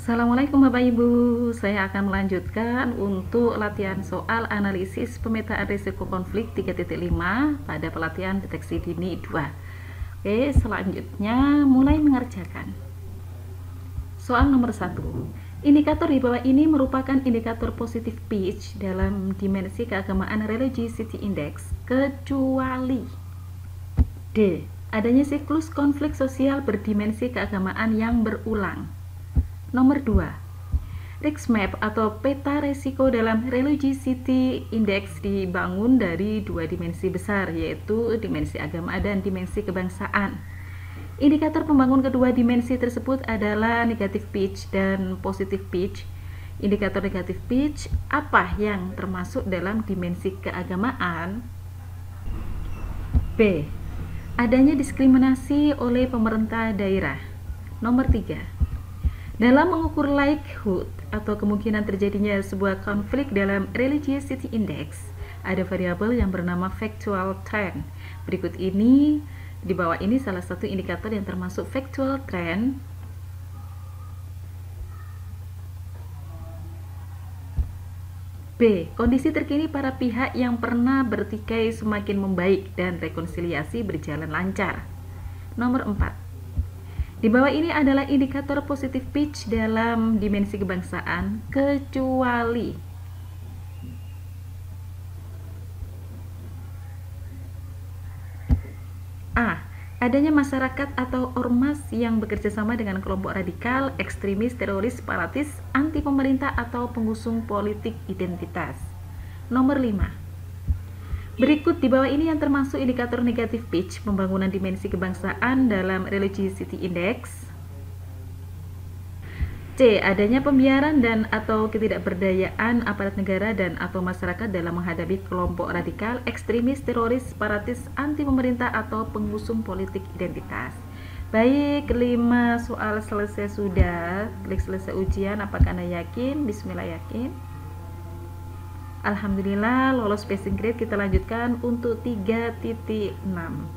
Assalamualaikum Bapak Ibu, saya akan melanjutkan untuk latihan soal analisis pemetaan risiko konflik 3.5 pada pelatihan deteksi dini 2. Oke, selanjutnya mulai mengerjakan. Soal nomor 1. Indikator di bawah ini merupakan indikator positif pitch dalam dimensi keagamaan Religiosity Index kecuali D. Adanya siklus konflik sosial berdimensi keagamaan yang berulang. Nomor 2. Risk map atau peta resiko dalam Religiosity Index dibangun dari dua dimensi besar, yaitu dimensi agama dan dimensi kebangsaan. Indikator pembangun kedua dimensi tersebut adalah negatif pitch dan positif pitch. Indikator negatif pitch apa yang termasuk dalam dimensi keagamaan? B. Adanya diskriminasi oleh pemerintah daerah. Nomor 3. Dalam mengukur likelihood atau kemungkinan terjadinya sebuah konflik dalam Religiosity Index, ada variabel yang bernama factual trend. Berikut ini, di bawah ini salah satu indikator yang termasuk factual trend. B. Kondisi terkini para pihak yang pernah bertikai semakin membaik dan rekonsiliasi berjalan lancar. Nomor 4. Di bawah ini adalah indikator positif pitch dalam dimensi kebangsaan kecuali A. Adanya masyarakat atau ormas yang bekerja sama dengan kelompok radikal, ekstremis, teroris, separatis, anti pemerintah atau pengusung politik identitas. Nomor 5. Berikut di bawah ini yang termasuk indikator negatif pitch pembangunan dimensi kebangsaan dalam Religiosity Index. C. Adanya pembiaran dan atau ketidakberdayaan aparat negara dan atau masyarakat dalam menghadapi kelompok radikal, ekstremis, teroris, separatis, anti pemerintah atau pengusung politik identitas. Baik, 5 soal selesai sudah. Klik selesai ujian. Apakah Anda yakin? Bismillah, yakin. Alhamdulillah lolos passing grade. Kita lanjutkan untuk 3.6.